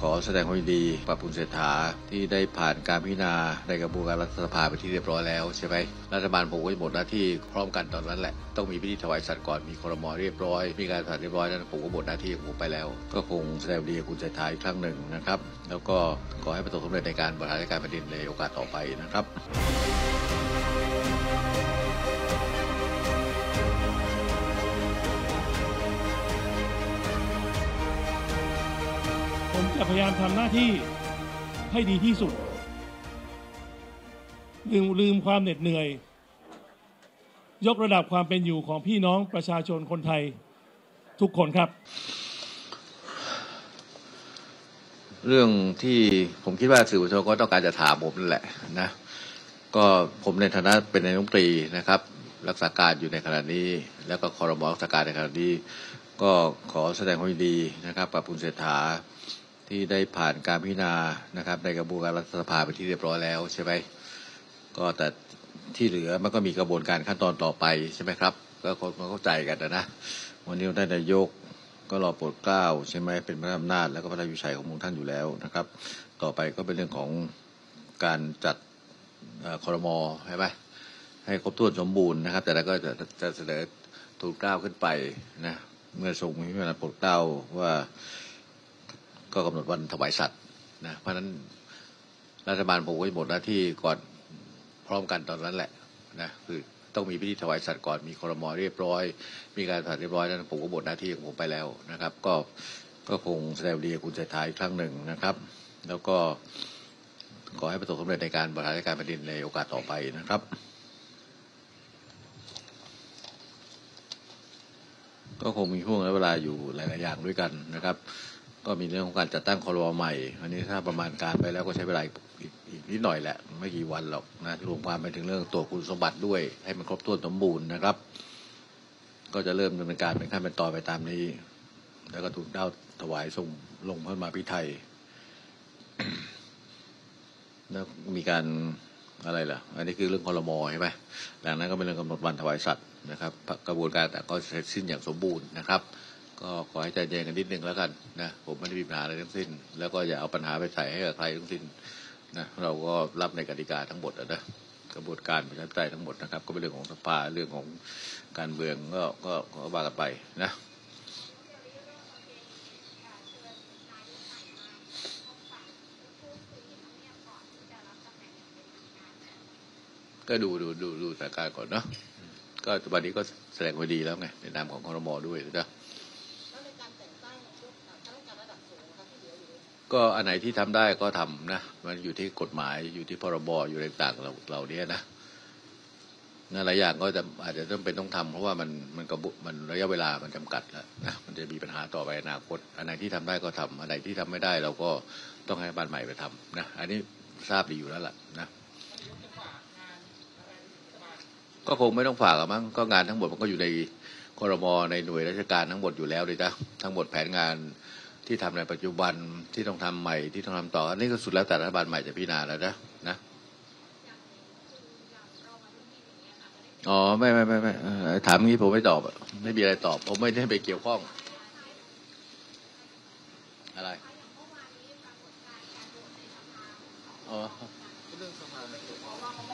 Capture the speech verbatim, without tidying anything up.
ขอแสดงความยินดีกับคุณเศรษฐาที่ได้ผ่านการพิจารณาในกระบวนการรัฐสภาไปที่เรียบร้อยแล้วใช่ไหมรัฐบาลผมก็จะหมดหน้าที่พร้อมกันตอนนั้นแหละต้องมีพิธีถวายสัตย์ก่อนมีครม.เรียบร้อยมีการผ่านเรียบร้อยนั้นผมก็หมดหน้าที่ของผมไปแล้วก็คงแสดงความยินดีกับคุณเศรษฐาอีกครั้งหนึ่งนะครับแล้วก็ขอให้ประสบความสำเร็จในการบริหารราชการแผ่นดินในโอกาสต่อไปนะครับผมจะพยายามทำหน้าที่ให้ดีที่สุดลืมลืมความเหน็ดเหนื่อยยกระดับความเป็นอยู่ของพี่น้องประชาชนคนไทยทุกคนครับเรื่องที่ผมคิดว่าสื่อมวลชนก็ต้องการจะถามผมนั่นแหละนะก็ผมในฐานะเป็นนายกรัฐมนตรีนะครับรักษาการอยู่ในขณะนี้แล้วก็ครม.รักษาการในขณะนี้ก็ขอแสดงความยินดีนะครับกับคุณเศรษฐาที่ได้ผ่านการพิจารณานะครับในกระบวนการรัฐสภาไปที่เรียบร้อยแล้วใช่ไหมก็แต่ที่เหลือมันก็มีกระบวนการขั้นตอนต่อไปใช่ไหมครับก็คนมาเข้าใจกันนะวันนี้ท่านนายกก็รอโปรดเกล้าใช่ไหมเป็นพระอำนาจแล้วก็พระราชวิชัยของท่านอยู่แล้วนะครับต่อไปก็เป็นเรื่องของการจัดครม.ใช่ไหมให้ครบถ้วนสมบูรณ์นะครับแต่แล้วก็จะจะเสนอทูลเกล้าขึ้นไปนะเมื่อทรงมีพระราชโปรดเกล้าว่าก็กำหนดวันถวายสัตย์นะเพราะฉะนั้นรัฐบาลผมก็จะหมดหน้าที่ก่อนพร้อมกันตอนนั้นแหละนะคือต้องมีพิธีถวายสัตย์ก่อนมีครม.เรียบร้อยมีการผ่านเรียบร้อยนั้นผมก็หมดหน้าที่ของผมไปแล้วนะครับก็ก็คงแสดงดีกับคุณเศรษฐาอีกครั้งหนึ่งนะครับแล้วก็ขอให้ประสบความสำเร็จในการบริหารราชการแผ่นดินในโอกาสต่อไปนะครับก็คงมีช่วงเวลาอยู่หลายๆอย่างด้วยกันนะครับก็มีเรื่องของการจัดตั้งครม.ใหม่อันนี้ถ้าประมาณการไปแล้วก็ใช้เวลาอีกอีกนิดหน่อยแหละไม่กี่วันหรอกนะรวมความไปถึงเรื่องตัวคุณสมบัติด้วยให้มันครบถ้วนสมบูรณ์นะครับก็จะเริ่มดำเนินการเป็นขั้นเป็นตอนไปตามนี้แล้วก็ทูลเกล้าถวายส่งลงพระมหาพิไทยแล้วมีการอะไรล่ะอันนี้คือเรื่องครม.ใช่ไหมหลังนั้นก็เป็นเรื่องกำหนดวันถวายสัตย์นะครับกระบวนการแต่ก็เสร็จสิ้นอย่างสมบูรณ์นะครับก็ขอให้ใจเย็นกันนิดนึงแล้วกันนะผมไม่ได้มีปัญหาอะไรทั้งสิ้นแล้วก็อย่าเอาปัญหาไปใส่ให้กับใครทั้งสิ้นนะเราก็รับในกติกาทั้งหมดนะกระบวนการประชาธิปไตยทั้งหมดนะครับก็เป็นเรื่องของสภาเรื่องของการเมืองก็ก็ก็ว่ากันไปนะก็ดูดูดูดูสถานการณ์ก่อนเนาะก็วันนี้ก็แสดงความดีแล้วไงในนามของครม.ด้วยนะก็อันไหนที่ทำได้ก็ทำนะมันอยู่ที่กฎหมายอยู่ที่พรบอยู่ในต่างเราเราเนี้ยนะนั่นหลายอย่างก็จะอาจจะต้องเป็นต้องทำเพราะว่ามันมันกระบุมันระยะเวลามันจำกัดแล้วนะมันจะมีปัญหาต่อไปอนาคตอันไหนที่ทำได้ก็ทำอันไหนที่ทำไม่ได้เราก็ต้องให้บ้านใหม่ไปทำนะอันนี้ทราบดีอยู่แล้วล่ะนะก็คงไม่ต้องฝากมั้งก็งานทั้งหมดมันก็อยู่ในครม.ในหน่วยราชการทั้งหมดอยู่แล้วเลยนะทั้งหมดแผนงานที่ทำในปัจจุบันที่ต้องทำใหม่ที่ต้องทำต่ออันนี้ก็สุดแล้วแต่รัฐบาลใหม่จะพิจารณาแล้วนะนะอ๋อไม่ไม่ไม่ไม่ถามงี้ผมไม่ตอบไม่มีอะไรตอบผมไม่ได้ไปเกี่ยวข้องอะไรอ๋อเรื่องสภา